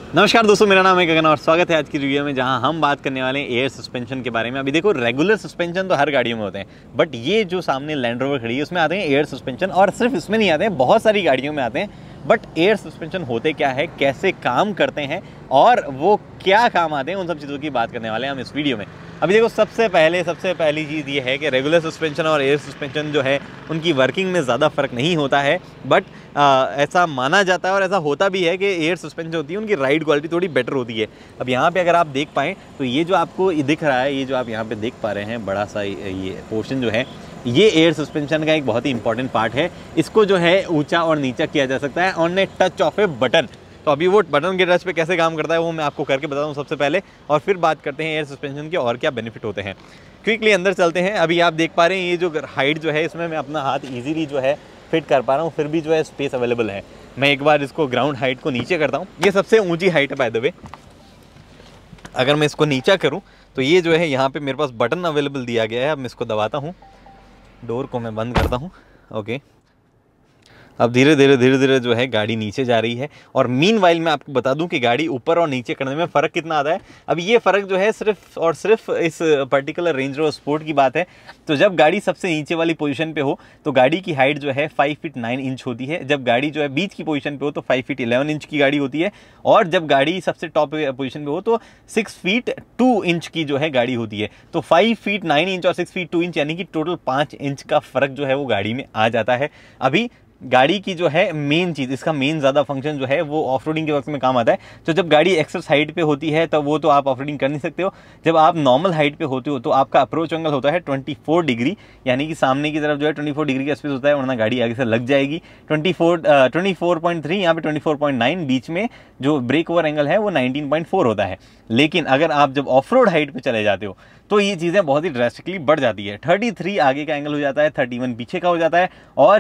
नमस्कार दोस्तों, मेरा नाम है गगन और स्वागत है आज की वीडियो में, जहां हम बात करने वाले हैं एयर सस्पेंशन के बारे में। अभी देखो, रेगुलर सस्पेंशन तो हर गाड़ियों में होते हैं, बट ये जो सामने लैंड रोवर खड़ी है उसमें आते हैं एयर सस्पेंशन। और सिर्फ इसमें नहीं आते हैं, बहुत सारी गाड़ियों में आते हैं। बट एयर सस्पेंशन होते क्या है, कैसे काम करते हैं और वो क्या काम आते हैं, उन सब चीज़ों की बात करने वाले हैं हम इस वीडियो में। अभी देखो, सबसे पहली चीज़ ये है कि रेगुलर सस्पेंशन और एयर सस्पेंशन जो है उनकी वर्किंग में ज़्यादा फ़र्क नहीं होता है। बट ऐसा माना जाता है और ऐसा होता भी है कि एयर सस्पेंशन होती है उनकी राइड क्वालिटी थोड़ी बेटर होती है। अब यहाँ पे अगर आप देख पाएँ तो ये जो आपको दिख रहा है, ये जो आप यहाँ पे देख पा रहे हैं बड़ा सा ये पोर्शन जो है, ये एयर सस्पेंशन का एक बहुत ही इंपॉर्टेंट पार्ट है। इसको जो है ऊंचा और नीचा किया जा सकता है on a touch of a button. तो अभी वो बटन के टच पे कैसे काम करता है वो मैं आपको करके बताता हूँ सबसे पहले, और फिर बात करते हैं एयर सस्पेंशन के और क्या बेनिफिट होते हैं। क्विकली अंदर चलते हैं। अभी आप देख पा रहे हैं ये जो हाइट जो है, इसमें मैं अपना हाथ ईजिली जो है फिट कर पा रहा हूँ, फिर भी जो है स्पेस अवेलेबल है। मैं एक बार इसको ग्राउंड हाइट को नीचे करता हूँ। ये सबसे ऊँची हाइट है बाय द वे। अगर मैं इसको नीचा करूँ तो ये जो है यहाँ पर मेरे पास बटन अवेलेबल दिया गया है। अब मैं इसको दबाता हूँ, डोर को मैं बंद करता हूँ। ओके, अब धीरे धीरे जो है गाड़ी नीचे जा रही है। और मीनवाइल मैं आपको बता दूं कि गाड़ी ऊपर और नीचे करने में फ़र्क कितना आता है। अब ये फ़र्क जो है सिर्फ और सिर्फ इस पर्टिकुलर रेंज रोवर स्पोर्ट की बात है। तो जब गाड़ी सबसे नीचे वाली पोजीशन पे हो तो गाड़ी की हाइट जो है 5 फीट 9 इंच होती है। जब गाड़ी जो है बीच की पोजीशन पे हो तो 5 फीट 11 इंच की गाड़ी होती है। और जब गाड़ी सबसे टॉप पोजीशन पे हो तो 6 फीट 2 इंच की जो है गाड़ी होती है। तो 5 फीट 9 इंच और 6 फीट 2 इंच यानी कि टोटल 5 इंच का फ़र्क जो है वो गाड़ी में आ जाता है। अभी गाड़ी की जो है मेन चीज़, इसका मेन ज़्यादा फंक्शन जो है वो ऑफ रोडिंग के वक्त में काम आता है। तो जब गाड़ी एक्सेस हाइट पे होती है तब वो तो आप ऑफ रोडिंग कर नहीं सकते हो। जब आप नॉर्मल हाइट पे होते हो तो आपका अप्रोच एंगल होता है 24 डिग्री, यानी कि सामने की तरफ जो है 24 डिग्री का स्पेस होता है, वरना गाड़ी आगे से लग जाएगी। 24.3 यहाँ पे 24.9, बीच में जो ब्रेक ओवर एंगल है वो 19.4 होता है। लेकिन अगर आप जब ऑफ रोड हाइट पर चले जाते हो तो ये चीज़ें बहुत ही ड्रेस्टिकली बढ़ जाती है। 33 आगे का एंगल हो जाता है, 31 पीछे का हो जाता है, और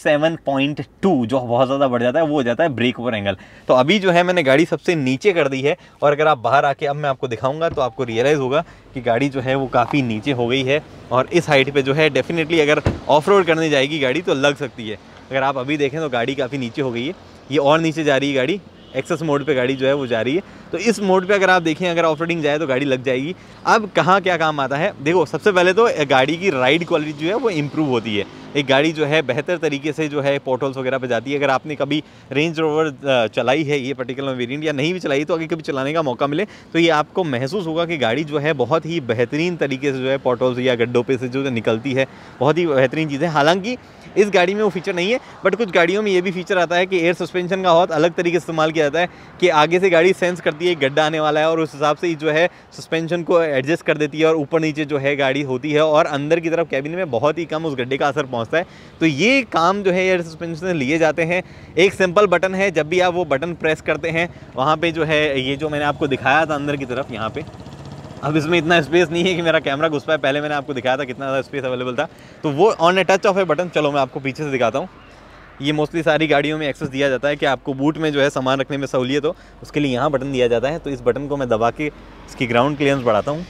27.2 जो बहुत ज़्यादा बढ़ जाता है वो हो जाता है ब्रेक ओवर एंगल। तो अभी जो है मैंने गाड़ी सबसे नीचे कर दी है, और अगर आप बाहर आके अब मैं आपको दिखाऊंगा तो आपको रियलाइज़ होगा कि गाड़ी जो है वो काफ़ी नीचे हो गई है। और इस हाइट पर जो है डेफिनेटली अगर ऑफ रोड करने जाएगी गाड़ी तो लग सकती है। अगर आप अभी देखें तो गाड़ी काफ़ी नीचे हो गई है, ये और नीचे जा रही है गाड़ी। एक्सेस मोड पे गाड़ी जो है वो जा रही है। तो इस मोड पे अगर आप देखें, अगर ऑफ रोडिंग जाए तो गाड़ी लग जाएगी। अब कहाँ क्या काम आता है, देखो सबसे पहले तो गाड़ी की राइड क्वालिटी जो है वो इम्प्रूव होती है। एक गाड़ी जो है बेहतर तरीके से जो है पोर्टल्स वगैरह पे जाती है। अगर आपने कभी रेंज रोवर चलाई है ये पर्टिकुलर वेरिएंट, या नहीं भी चलाई तो अगर कभी चलाने का मौका मिले तो ये आपको महसूस होगा कि गाड़ी जो है बहुत ही बेहतरीन तरीके से जो है पोर्टल्स या गड्ढों पे से जो निकलती है, बहुत ही बेहतरीन चीज़ है। हालांकि इस गाड़ी में वो फीचर नहीं है, बट कुछ गाड़ियों में ये भी फीचर आता है कि एयर सस्पेंशन का बहुत अलग तरीके से इस्तेमाल किया जाता है कि आगे से गाड़ी सेंस करती है गड्ढा आने वाला है और उस हिसाब से ही जो है सस्पेंशन को एडजस्ट कर देती है, और ऊपर नीचे जो है गाड़ी होती है, और अंदर की तरफ कैबिन में बहुत ही कम उस गड्ढे का असर पहुंचता है। तो ये काम जो है एयर सस्पेंशन से लिए जाते हैं। एक सिंपल बटन है, जब भी आप वो बटन प्रेस करते हैं वहाँ पे जो है ये जो मैंने आपको दिखाया था अंदर की तरफ, यहाँ पे अब इसमें इतना स्पेस नहीं है कि मेरा कैमरा घुस पाए। पहले मैंने आपको दिखाया था कितना ज़्यादा स्पेस अवेलेबल था। तो वो on a touch of a button, चलो मैं आपको पीछे से दिखाता हूँ। ये मोस्टली सारी गाड़ियों में एक्सेस दिया जाता है कि आपको बूट में जो है सामान रखने में सहूलियत हो, उसके लिए यहाँ बटन दिया जाता है। तो इस बटन को मैं दबा के इसकी ग्राउंड क्लियरेंस बढ़ाता हूँ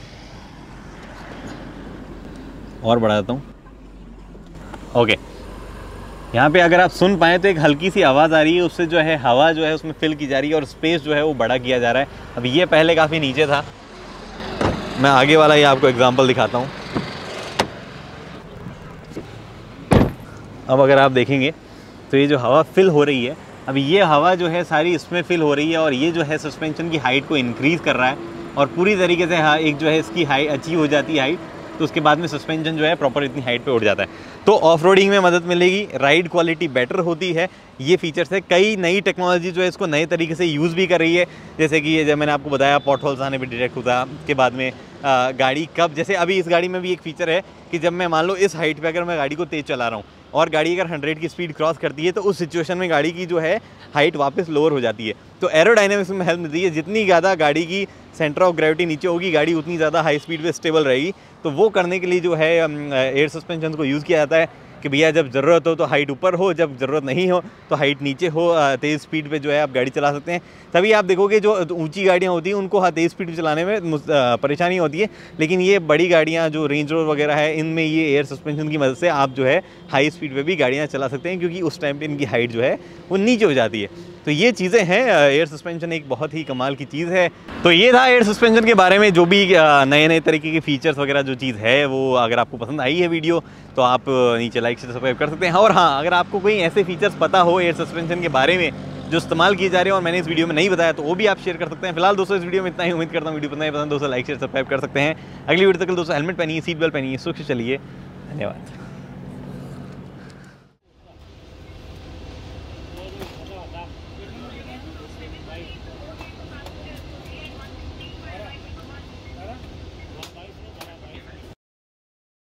और बढ़ाता हूँ। ओके, यहाँ पे अगर आप सुन पाएँ तो एक हल्की सी आवाज़ आ रही है, उससे जो है हवा जो है उसमें फिल की जा रही है और स्पेस जो है वो बड़ा किया जा रहा है। अब ये पहले काफ़ी नीचे था। मैं आगे वाला ये आपको एग्जांपल दिखाता हूँ। अब अगर आप देखेंगे तो ये जो हवा फिल हो रही है, अब ये हवा जो है सारी इसमें फिल हो रही है, और ये जो है सस्पेंशन की हाइट को इंक्रीज़ कर रहा है, और पूरी तरीके से एक जो है इसकी हाइट अचीव हो जाती है हाइट। तो उसके बाद में सस्पेंशन जो है प्रॉपर इतनी हाइट पे उड़ जाता है। तो ऑफ रोडिंग में मदद मिलेगी, राइड क्वालिटी बेटर होती है। ये फीचर्स है। कई नई टेक्नोलॉजी जो है इसको नए तरीके से यूज़ भी कर रही है, जैसे कि ये जब मैंने आपको बताया पॉट होल्स आने पे डिटेक्ट होता है। के बाद में गाड़ी कब, जैसे अभी इस गाड़ी में भी एक फीचर है कि जब मैं मान लो इस हाइट पे अगर मैं गाड़ी को तेज़ चला रहा हूँ और गाड़ी अगर 100 की स्पीड क्रॉस करती है तो उस सिचुएशन में गाड़ी की जो है हाइट वापस लोअर हो जाती है। तो एरोडायनेमिक्स में हेल्प मिलती है। जितनी ज़्यादा गाड़ी की सेंटर ऑफ ग्रेविटी नीचे होगी, गाड़ी उतनी ज़्यादा हाई स्पीड पे स्टेबल रहेगी। तो वो करने के लिए जो है एयर सस्पेंशन को यूज़ किया जाता है कि भैया जब ज़रूरत हो तो हाइट ऊपर हो, जब ज़रूरत नहीं हो तो हाइट नीचे हो, तेज़ स्पीड पे जो है आप गाड़ी चला सकते हैं। तभी आप देखोगे जो ऊंची गाड़ियाँ होती हैं उनको तेज़ स्पीड पे चलाने में परेशानी होती है, लेकिन ये बड़ी गाड़ियाँ जो रेंज रोवर वगैरह है इनमें ये एयर सस्पेंशन की मदद से आप जो है हाई स्पीड पे भी गाड़ियाँ चला सकते हैं, क्योंकि उस टाइम पे इनकी हाइट जो है वो नीचे हो जाती है। तो ये चीज़ें हैं, एयर सस्पेंशन एक बहुत ही कमाल की चीज़ है। तो ये था एयर सस्पेंशन के बारे में, जो भी नए नए तरीके के फीचर्स वगैरह जो चीज़ है वो। अगर आपको पसंद आई है वीडियो तो आप नीचे लाइक से सब्सक्राइब कर सकते हैं। और हाँ, अगर आपको कोई ऐसे फीचर्स पता हो एयर सस्पेंशन के बारे में जो इस्तेमाल किए जा रहे हैं और मैंने इस वीडियो में नहीं बताया, तो वो भी आप शेयर कर सकते हैं। फिलहाल दोस्तों इस वीडियो में इतना ही। उम्मीद करता हूँ वीडियो पसंद दोस्तों लाइक शेयर सब्सक्राइब कर सकते हैं। अगली वीडियो तक दोस्तों हेलमेट पहनिए, सीट बेल्ट पहनिए, सुरक्षित चलिए। धन्यवाद।